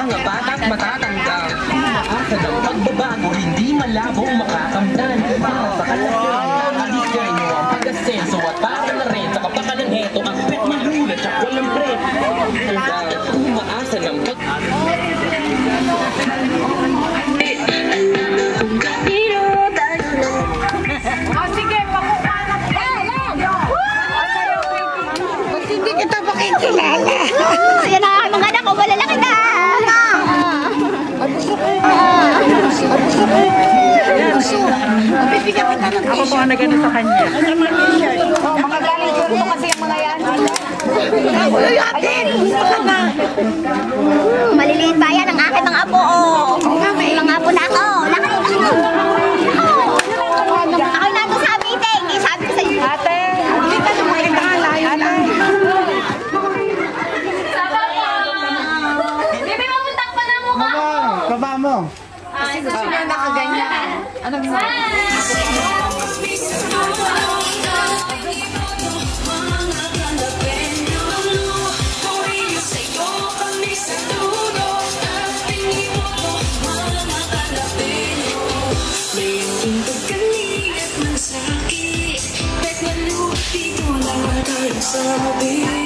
mga bata't matatanda. Umaasa ng pagbabago, hindi malabong makakamtan. Napakalaki ang nakaliganyo ang pag-asenso at para na rin sa kapakanan heto ang pet malulat at walang pre. Umaasa ng sige, pakukanak ka. Ba't hindi kita makikilala? Yan na mga anak ko, malalaki na. Ako po ang nagano sa kanya. Mga galing ko kasi ang mga yan. Uy, ate! Maliliit pa yan ang aking mga apo. Mga apo na ako. Ako na ito sa meeting. Sabi ko sa iyo. Ate! Hindi ka naman layo na. Bebe, mamuntak pa na mukha ko. Baba mo. Kasi gusto niya nakaganyan. Ano mo? Dito lang tayo sa